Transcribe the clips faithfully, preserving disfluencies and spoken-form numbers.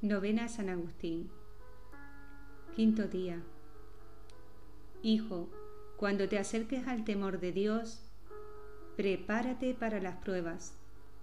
Novena a San Agustín. Quinto día. Hijo, cuando te acerques al temor de Dios, prepárate para las pruebas.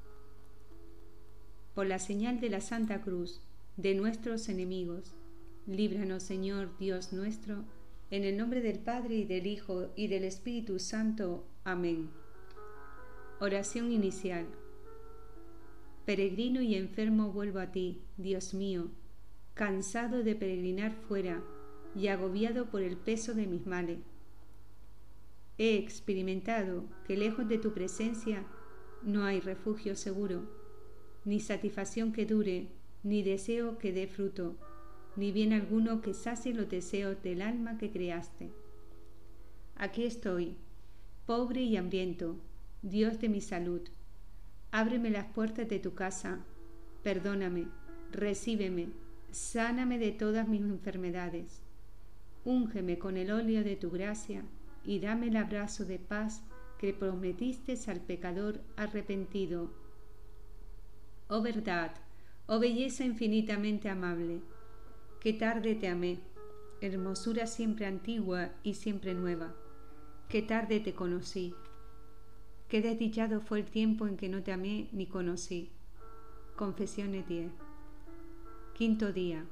Por la señal de la Santa Cruz de nuestros enemigos, líbranos, Señor Dios nuestro, en el nombre del Padre y del Hijo y del Espíritu Santo. Amén. Oración inicial. Peregrino y enfermo vuelvo a ti, Dios mío, cansado de peregrinar fuera y agobiado por el peso de mis males. He experimentado que lejos de tu presencia no hay refugio seguro, ni satisfacción que dure, ni deseo que dé fruto, ni bien alguno que sacie los deseos del alma que creaste. Aquí estoy, pobre y hambriento, Dios de mi salud. Ábreme las puertas de tu casa, perdóname, recíbeme, sáname de todas mis enfermedades. Úngeme con el óleo de tu gracia y dame el abrazo de paz que prometiste al pecador arrepentido. Oh verdad, oh belleza infinitamente amable, qué tarde te amé, hermosura siempre antigua y siempre nueva, qué tarde te conocí. Qué desdichado fue el tiempo en que no te amé ni conocí. Confesiones diez. Quinto día.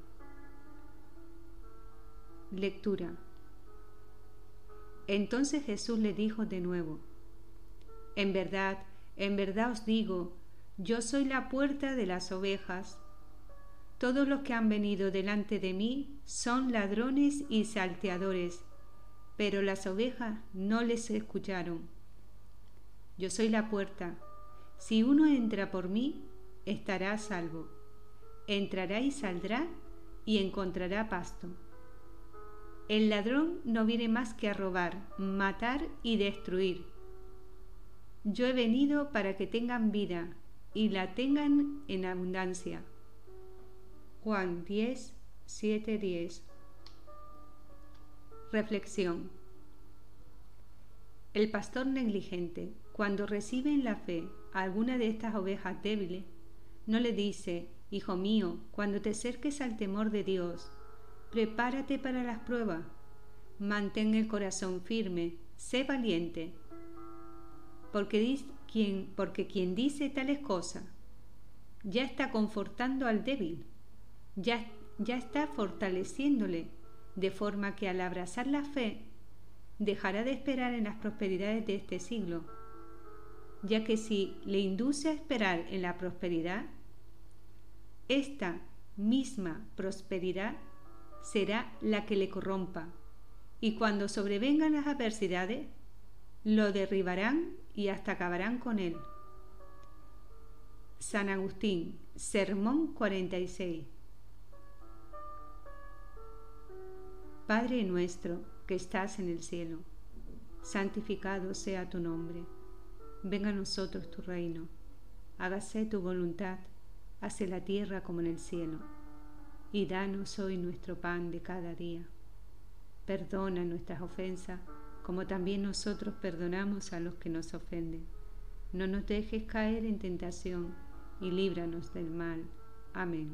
Lectura. Entonces Jesús le dijo de nuevo: En verdad, en verdad os digo, yo soy la puerta de las ovejas. Todos los que han venido delante de mí son ladrones y salteadores, pero las ovejas no les escucharon. Yo soy la puerta. Si uno entra por mí, estará a salvo. Entrará y saldrá y encontrará pasto. El ladrón no viene más que a robar, matar y destruir. Yo he venido para que tengan vida y la tengan en abundancia. Juan diez, siete, diez. Reflexión. El pastor negligente, cuando recibe en la fe a alguna de estas ovejas débiles, no le dice: Hijo mío, cuando te acerques al temor de Dios, prepárate para las pruebas, mantén el corazón firme, sé valiente. Porque quien, porque quien dice tales cosas ya está confortando al débil, ya, ya está fortaleciéndole, de forma que al abrazar la fe, dejará de esperar en las prosperidades de este siglo, ya que si le induce a esperar en la prosperidad, esta misma prosperidad será la que le corrompa, y cuando sobrevengan las adversidades, lo derribarán y hasta acabarán con él. San Agustín, Sermón cuarenta y seis. Padre nuestro que estás en el cielo, santificado sea tu nombre. Venga a nosotros tu reino. Hágase tu voluntad, así en la tierra como en el cielo. Y danos hoy nuestro pan de cada día. Perdona nuestras ofensas, como también nosotros perdonamos a los que nos ofenden. No nos dejes caer en tentación, y líbranos del mal. Amén.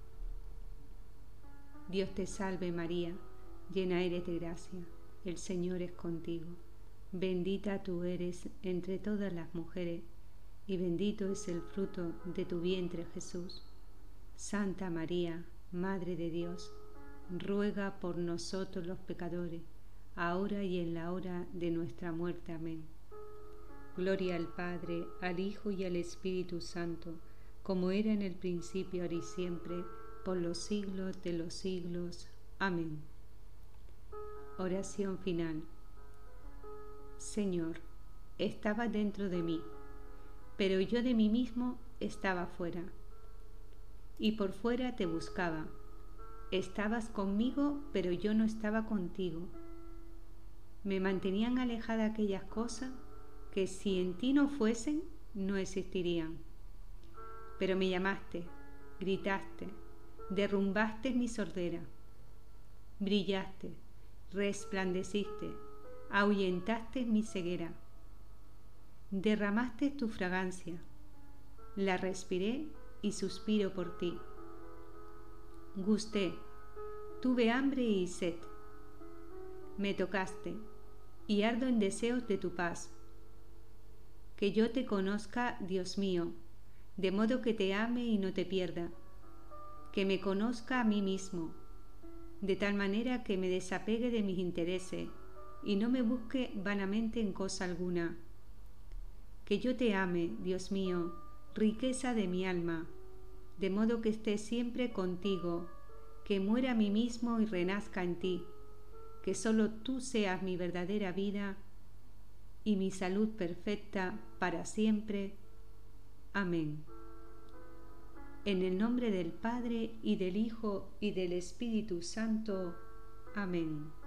Dios te salve María, llena eres de gracia, el Señor es contigo. Bendita tú eres entre todas las mujeres, y bendito es el fruto de tu vientre, Jesús. Santa María, Madre de Dios, ruega por nosotros los pecadores, ahora y en la hora de nuestra muerte. Amén. Gloria al Padre, al Hijo y al Espíritu Santo, como era en el principio, ahora y siempre, por los siglos de los siglos. Amén. Oración final. Señor, estabas dentro de mí, pero yo de mí mismo estaba fuera, y por fuera te buscaba. Estabas conmigo, pero yo no estaba contigo. Me mantenían alejada aquellas cosas que si en ti no fuesen, no existirían. Pero me llamaste, gritaste, derrumbaste mi sordera, brillaste, resplandeciste, ahuyentaste mi ceguera, derramaste tu fragancia, la respiré y suspiro por ti. Gusté, tuve hambre y sed. Me tocaste, y ardo en deseos de tu paz. Que yo te conozca, Dios mío, de modo que te ame y no te pierda. Que me conozca a mí mismo, de tal manera que me desapegue de mis intereses y no me busque vanamente en cosa alguna. Que yo te ame, Dios mío, riqueza de mi alma, de modo que esté siempre contigo, que muera a mí mismo y renazca en ti, que sólo tú seas mi verdadera vida y mi salud perfecta para siempre. Amén. En el nombre del Padre, y del Hijo, y del Espíritu Santo. Amén.